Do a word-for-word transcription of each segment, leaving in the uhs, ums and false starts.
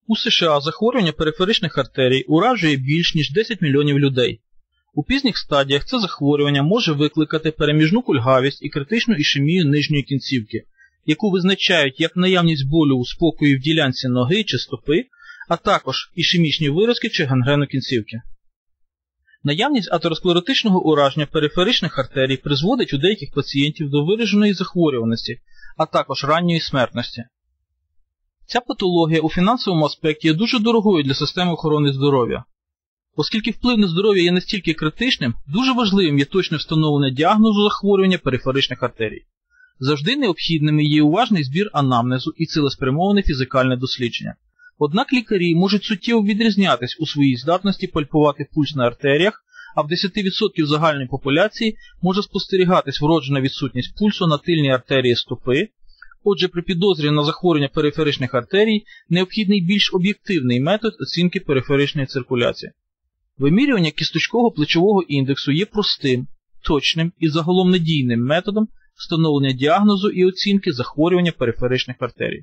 У США захворювання периферичних артерій уражує більш ніж десять мільйонів людей. У пізніх стадіях це захворювання може викликати переміжну кульгавість і критичну ішемію нижньої кінцівки, яку визначають як наявність болю у спокої в ділянці ноги чи стопи, а також ішемічні виразки чи гангрену кінцівки. Наявність атеросклеротичного ураження периферичних артерій призводить у деяких пацієнтів до вираженої захворюваності, а також ранньої смертності. Ця патологія у фінансовому аспекті є дуже дорогою для системи охорони здоров'я. Оскільки вплив на здоров'я є настільки критичним, дуже важливим є точне встановлення діагнозу захворювання периферичних артерій. Завжди необхідними є уважний збір анамнезу і цілеспрямоване фізикальне дослідження. Однак лікарі можуть суттєво відрізнятись у своїй здатності пальпувати пульс на артеріях, а в десять відсотків загальної популяції може спостерігатись вроджена відсутність пульсу на тильній артерії стопи. Отже, при підозрі на захворювання периферичних артерій необхідний більш об'єктивний метод оцінки периферичної циркуляції. Вимірювання кісточкового плечового індексу є простим, точним і загалом надійним методом встановлення діагнозу і оцінки захворювання периферичних артерій.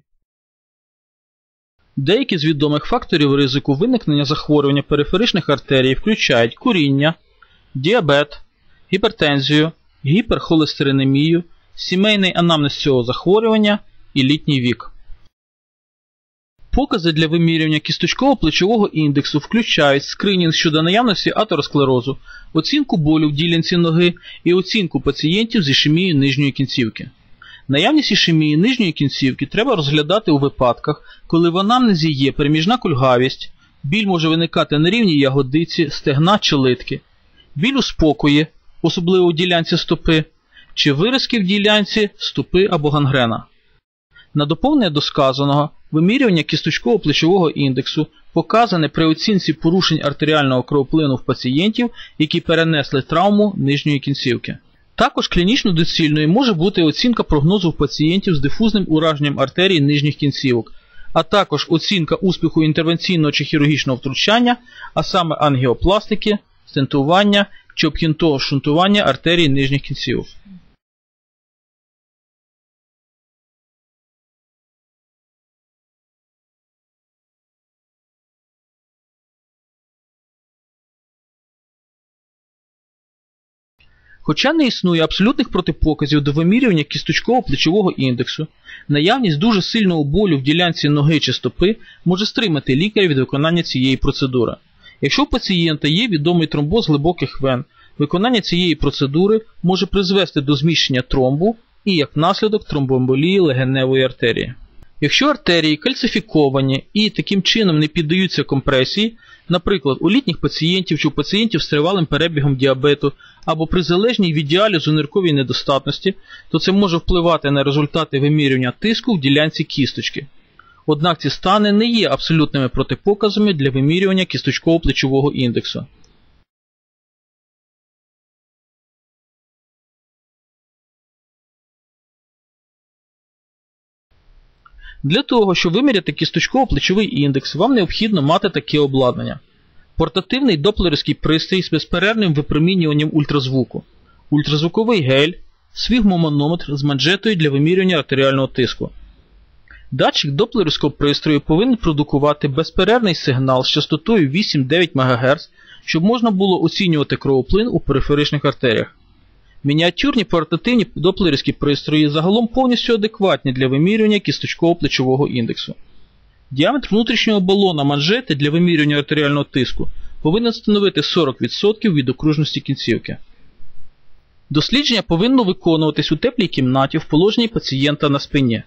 Деякі з відомих факторів ризику виникнення захворювання периферичних артерій включають куріння, діабет, гіпертензію, гіперхолестеринемію, сімейний анамнез цього захворювання і літній вік. Покази для вимірювання кісточкового плечового індексу включають скринінг щодо наявності атеросклерозу, оцінку болю в ділянці ноги і оцінку пацієнтів з ішемією нижньої кінцівки. Наявність ішемії нижньої кінцівки треба розглядати у випадках, коли в анамнезі є переміжна кульгавість, біль може виникати на рівні ягодиці, стегна чи литки, біль у спокої, особливо у ділянці стопи, чи виразки в ділянці стопи або гангрена. На доповнення до сказаного, вимірювання кісточкового плечового індексу показане при оцінці порушень артеріального кровоплину в пацієнтів, які перенесли травму нижньої кінцівки. Також клінічно доцільною може бути оцінка прогнозу в пацієнтів з дифузним ураженням артерій нижніх кінцівок, а також оцінка успіху інтервенційного чи хірургічного втручання, а саме ангіопластики, стентування чи обхідного шунтування артерій нижніх кінцівок. Хоча не існує абсолютних протипоказів до вимірювання кісточкового плечового індексу, наявність дуже сильного болю в ділянці ноги чи стопи може стримати лікаря від виконання цієї процедури. Якщо у пацієнта є відомий тромбоз глибоких вен, виконання цієї процедури може призвести до зміщення тромбу і, як наслідок, тромбоемболії легеневої артерії. Якщо артерії кальцифіковані і таким чином не піддаються компресії, наприклад, у літніх пацієнтів чи у пацієнтів з тривалим перебігом діабету або при залежній від діалізу нирковій недостатності, то це може впливати на результати вимірювання тиску в ділянці кісточки. Однак ці стани не є абсолютними протипоказами для вимірювання кісточкового плечового індексу. Для того, щоб виміряти кісточково-плечовий індекс, вам необхідно мати таке обладнання. Портативний доплерівський пристрій з безперервним випромінюванням ультразвуку, ультразвуковий гель, сфігмоманометр з манжетою для вимірювання артеріального тиску. Датчик доплерівського пристрою повинен продукувати безперервний сигнал з частотою вісім-дев'ять мегагерц, щоб можна було оцінювати кровоплин у периферичних артеріях. Мініатюрні портативні доплерівські пристрої загалом повністю адекватні для вимірювання кісточкового плечового індексу. Діаметр внутрішнього балона манжети для вимірювання артеріального тиску повинен становити сорок відсотків від окружності кінцівки. Дослідження повинно виконуватись у теплій кімнаті в положенні пацієнта на спині.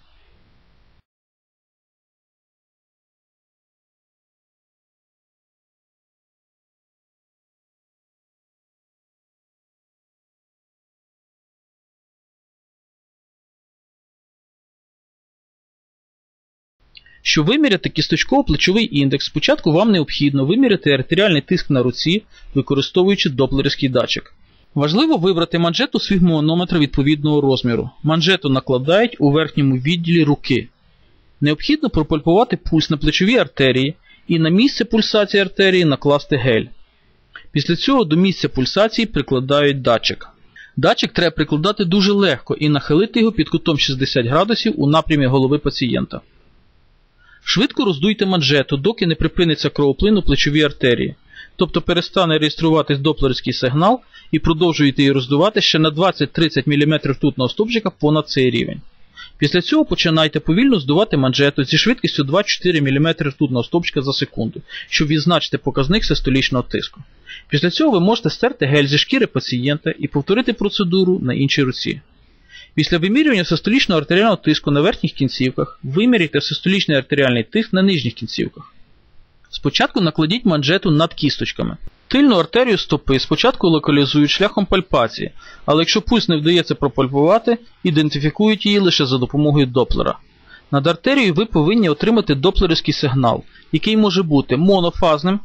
Щоб виміряти кісточково-плечовий індекс, спочатку вам необхідно виміряти артеріальний тиск на руці, використовуючи доплерівський датчик. Важливо вибрати манжету сфігмоманометра відповідного розміру. Манжету накладають у верхньому відділі руки. Необхідно пропальпувати пульс на плечовій артерії і на місце пульсації артерії накласти гель. Після цього до місця пульсації прикладають датчик. Датчик треба прикладати дуже легко і нахилити його під кутом шістдесят градусів у напрямі голови пацієнта. Швидко роздуйте манжету, доки не припиниться кровоплин у плечовій артерії, тобто перестане реєструватись доплерський сигнал, і продовжуєте її роздувати ще на двадцять-тридцять міліметрів ртутного стовпчика понад цей рівень. Після цього починайте повільно здувати манжету зі швидкістю два-чотири міліметри ртутного стовпчика за секунду, щоб відзначити показник систолічного тиску. Після цього ви можете стерти гель зі шкіри пацієнта і повторити процедуру на іншій руці. Після вимірювання систолічного артеріального тиску на верхніх кінцівках виміряйте систолічний артеріальний тиск на нижніх кінцівках. Спочатку накладіть манжету над кісточками. Тильну артерію стопи спочатку локалізують шляхом пальпації, але якщо пульс не вдається пропальпувати, ідентифікують її лише за допомогою доплера. Над артерією ви повинні отримати доплерівський сигнал, який може бути монофазним,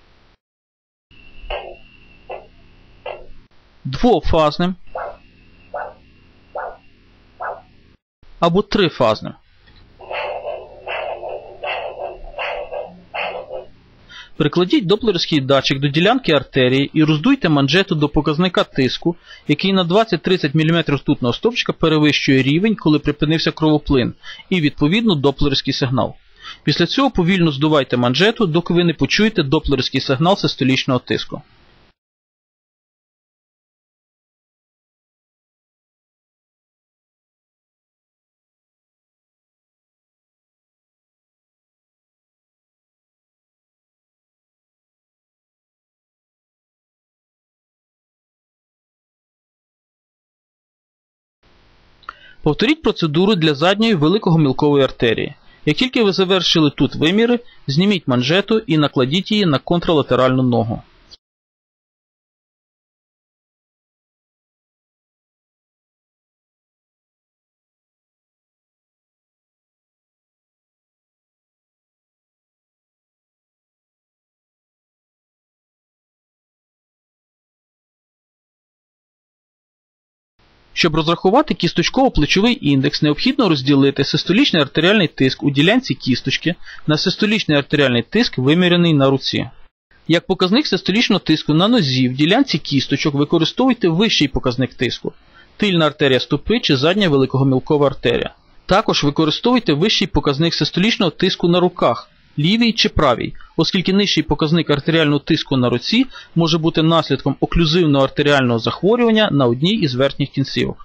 двофазним або трифазним. Прикладіть доплерівський датчик до ділянки артерії і роздуйте манжету до показника тиску, який на двадцять-тридцять міліметрів ртутного стовпчика перевищує рівень, коли припинився кровоплин, і відповідно доплерівський сигнал. Після цього повільно здувайте манжету, доки ви не почуєте доплерівський сигнал систолічного тиску. Повторіть процедуру для задньої великогомілкової артерії. Як тільки ви завершили тут виміри, зніміть манжету і накладіть її на контралатеральну ногу. Щоб розрахувати кісточково-плечовий індекс, необхідно розділити систолічний артеріальний тиск у ділянці кісточки на систолічний артеріальний тиск, вимірений на руці. Як показник систолічного тиску на нозі в ділянці кісточок використовуйте вищий показник тиску – тильна артерія стопи чи задня великогомілкова артерія. Також використовуйте вищий показник систолічного тиску на руках – лівій чи правій, оскільки нижчий показник артеріального тиску на руці може бути наслідком оклюзивного артеріального захворювання на одній із верхніх кінцівок.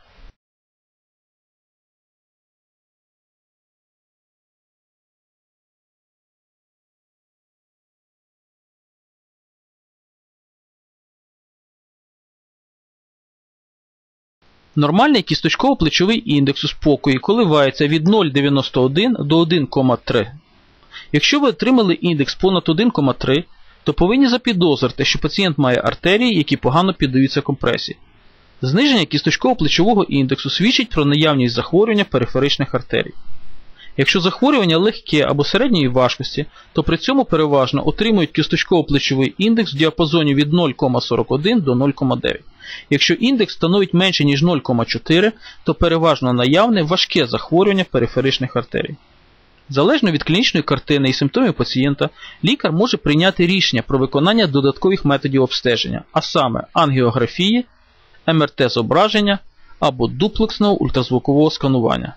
Нормальний кісточково-плечовий індекс у спокої коливається від нуль цілих дев'яносто один до один цілих три. Якщо ви отримали індекс понад один цілих три, то повинні запідозрити, що пацієнт має артерії, які погано піддаються компресії. Зниження кісточково-плечового індексу свідчить про наявність захворювання периферичних артерій. Якщо захворювання легке або середньої важкості, то при цьому переважно отримують кісточково-плечовий індекс в діапазоні від нуль цілих сорок один до нуль цілих дев'ять. Якщо індекс становить менше, ніж нуль цілих чотири, то переважно наявне важке захворювання периферичних артерій. Залежно від клінічної картини і симптомів пацієнта, лікар може прийняти рішення про виконання додаткових методів обстеження, а саме ангіографії, ем ер те-зображення або дуплексного ультразвукового сканування.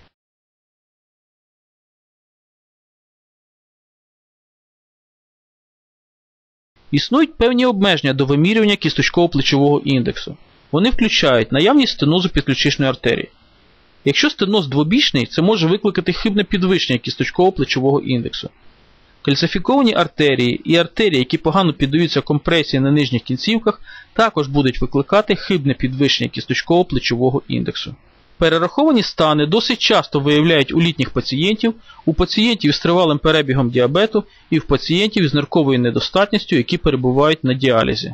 Існують певні обмеження до вимірювання кісточково-плечового індексу. Вони включають наявність стенозу підключичної артерії. Якщо стеноз двобічний, це може викликати хибне підвищення кісточково-плечового індексу. Кальцифіковані артерії і артерії, які погано піддаються компресії на нижніх кінцівках, також будуть викликати хибне підвищення кісточково-плечового індексу. Перераховані стани досить часто виявляють у літніх пацієнтів, у пацієнтів з тривалим перебігом діабету і в пацієнтів з нирковою недостатністю, які перебувають на діалізі.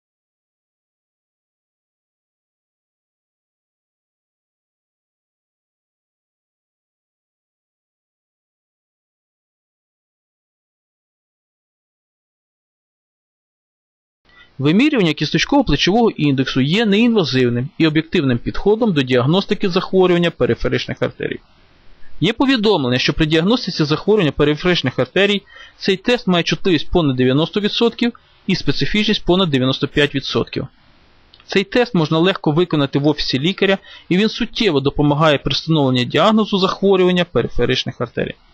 Вимірювання кісточково-плечового індексу є неінвазивним і об'єктивним підходом до діагностики захворювання периферичних артерій. Є повідомлення, що при діагностиці захворювання периферичних артерій цей тест має чутливість понад дев'яносто відсотків і специфічність понад дев'яносто п'ять відсотків. Цей тест можна легко виконати в офісі лікаря, і він суттєво допомагає при встановленні діагнозу захворювання периферичних артерій.